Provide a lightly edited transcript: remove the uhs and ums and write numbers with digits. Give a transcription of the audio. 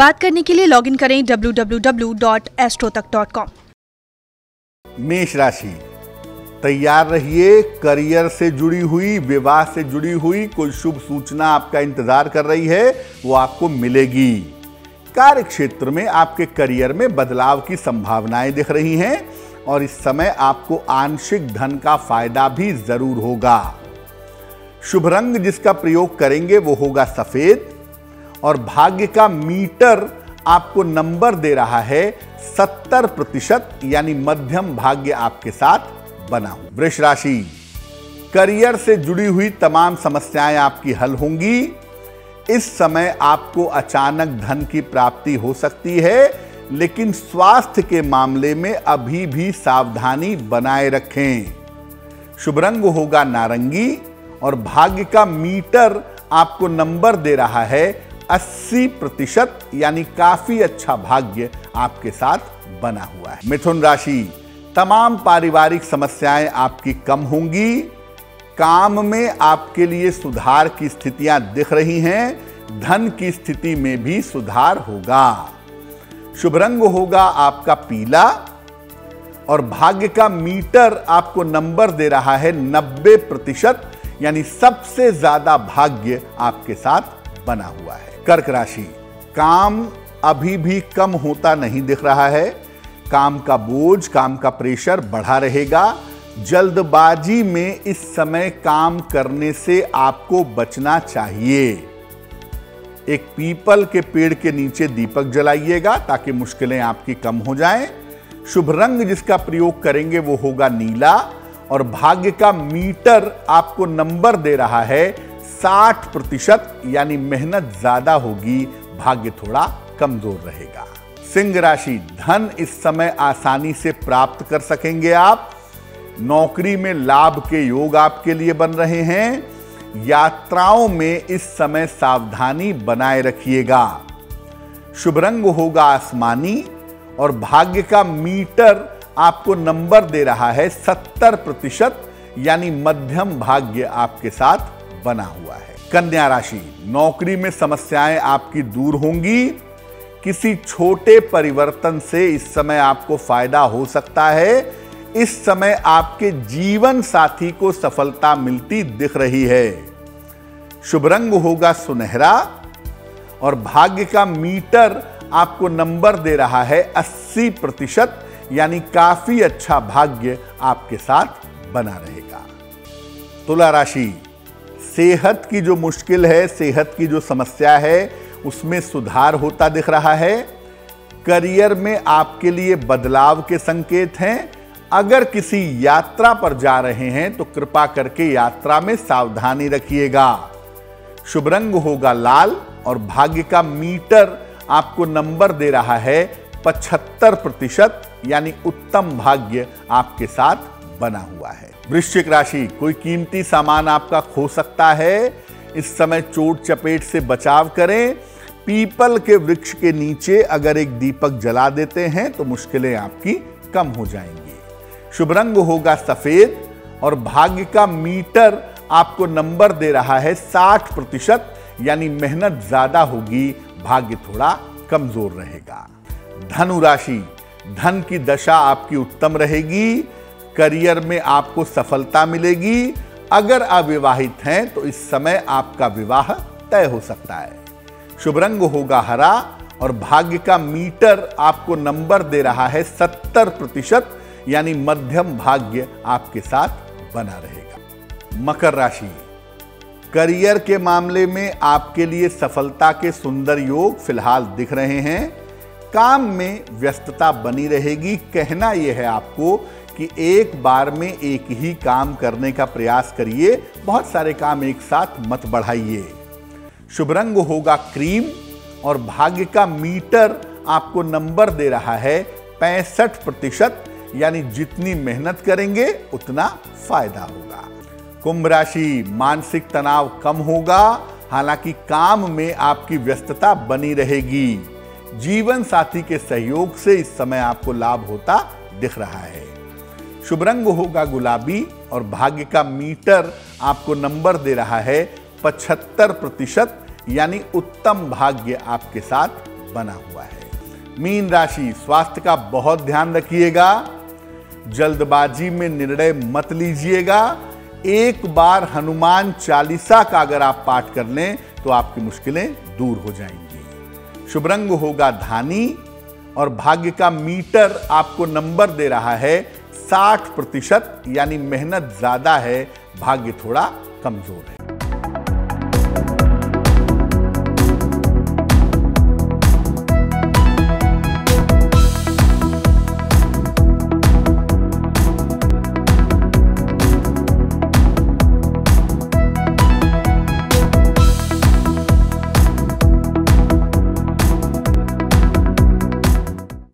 बात करने के लिए लॉगिन करें www.astrotak.com। मेष राशि, तैयार रहिए। करियर से जुड़ी हुई, विवाह से जुड़ी हुई कोई शुभ सूचना आपका इंतजार कर रही है, वो आपको मिलेगी। कार्य क्षेत्र में आपके करियर में बदलाव की संभावनाएं दिख रही हैं और इस समय आपको आंशिक धन का फायदा भी जरूर होगा। शुभ रंग जिसका प्रयोग करेंगे वो होगा सफेद और भाग्य का मीटर आपको नंबर दे रहा है 70%, यानी मध्यम भाग्य आपके साथ बना हो। वृष राशि, करियर से जुड़ी हुई तमाम समस्याएं आपकी हल होंगी। इस समय आपको अचानक धन की प्राप्ति हो सकती है, लेकिन स्वास्थ्य के मामले में अभी भी सावधानी बनाए रखें। शुभ रंग होगा नारंगी और भाग्य का मीटर आपको नंबर दे रहा है 80%, यानी काफी अच्छा भाग्य आपके साथ बना हुआ है। मिथुन राशि, तमाम पारिवारिक समस्याएं आपकी कम होंगी। काम में आपके लिए सुधार की स्थितियां दिख रही हैं। धन की स्थिति में भी सुधार होगा। शुभ रंग होगा आपका पीला और भाग्य का मीटर आपको नंबर दे रहा है 90%, यानी सबसे ज्यादा भाग्य आपके साथ बना हुआ है। कर्क राशि, काम अभी भी कम होता नहीं दिख रहा है। काम का बोझ, काम का प्रेशर बढ़ा रहेगा। जल्दबाजी में इस समय काम करने से आपको बचना चाहिए। एक पीपल के पेड़ के नीचे दीपक जलाइएगा ताकि मुश्किलें आपकी कम हो जाएं। शुभ रंग जिसका प्रयोग करेंगे वो होगा नीला और भाग्य का मीटर आपको नंबर दे रहा है 60%, यानी मेहनत ज्यादा होगी, भाग्य थोड़ा कमजोर रहेगा। सिंह राशि, धन इस समय आसानी से प्राप्त कर सकेंगे आप। नौकरी में लाभ के योग आपके लिए बन रहे हैं। यात्राओं में इस समय सावधानी बनाए रखिएगा। शुभ रंग होगा आसमानी और भाग्य का मीटर आपको नंबर दे रहा है 70%, यानी मध्यम भाग्य आपके साथ बना हुआ है। कन्या राशि, नौकरी में समस्याएं आपकी दूर होंगी। किसी छोटे परिवर्तन से इस समय आपको फायदा हो सकता है। इस समय आपके जीवन साथी को सफलता मिलती दिख रही है। शुभ रंग होगा सुनहरा और भाग्य का मीटर आपको नंबर दे रहा है 80%, यानी काफी अच्छा भाग्य आपके साथ बना रहेगा। तुला राशि, सेहत की जो मुश्किल है, सेहत की जो समस्या है, उसमें सुधार होता दिख रहा है। करियर में आपके लिए बदलाव के संकेत हैं। अगर किसी यात्रा पर जा रहे हैं तो कृपा करके यात्रा में सावधानी रखिएगा। शुभ रंग होगा लाल और भाग्य का मीटर आपको नंबर दे रहा है 75%, यानी उत्तम भाग्य आपके साथ बना हुआ है। वृश्चिक राशि, कोई कीमती सामान आपका खो सकता है। इस समय चोट चपेट से बचाव करें। पीपल के वृक्ष के नीचे अगर एक दीपक जला देते हैं तो मुश्किलें आपकी कम हो जाएंगी। शुभ रंग होगा सफेद और भाग्य का मीटर आपको नंबर दे रहा है 60%, यानी मेहनत ज्यादा होगी, भाग्य थोड़ा कमजोर रहेगा। धनु राशि, धन की दशा आपकी उत्तम रहेगी। करियर में आपको सफलता मिलेगी। अगर अविवाहित हैं तो इस समय आपका विवाह तय हो सकता है। शुभ रंग होगा हरा और भाग्य का मीटर आपको नंबर दे रहा है 70%, यानी मध्यम भाग्य आपके साथ बना रहेगा। मकर राशि, करियर के मामले में आपके लिए सफलता के सुंदर योग फिलहाल दिख रहे हैं। काम में व्यस्तता बनी रहेगी। कहना यह है आपको कि एक बार में एक ही काम करने का प्रयास करिए, बहुत सारे काम एक साथ मत बढ़ाइए। शुभ रंग होगा क्रीम और भाग्य का मीटर आपको नंबर दे रहा है 65%, यानी जितनी मेहनत करेंगे उतना फायदा होगा। कुंभ राशि, मानसिक तनाव कम होगा, हालांकि काम में आपकी व्यस्तता बनी रहेगी। जीवन साथी के सहयोग से इस समय आपको लाभ होता दिख रहा है। शुभ रंग होगा गुलाबी और भाग्य का मीटर आपको नंबर दे रहा है 75%, यानी उत्तम भाग्य आपके साथ बना हुआ है। मीन राशि, स्वास्थ्य का बहुत ध्यान रखिएगा, जल्दबाजी में निर्णय मत लीजिएगा। एक बार हनुमान चालीसा का अगर आप पाठ कर लें तो आपकी मुश्किलें दूर हो जाएंगी। शुभ रंग होगा धानी और भाग्य का मीटर आपको नंबर दे रहा है 60%, यानी मेहनत ज्यादा है, भाग्य थोड़ा कमजोर है।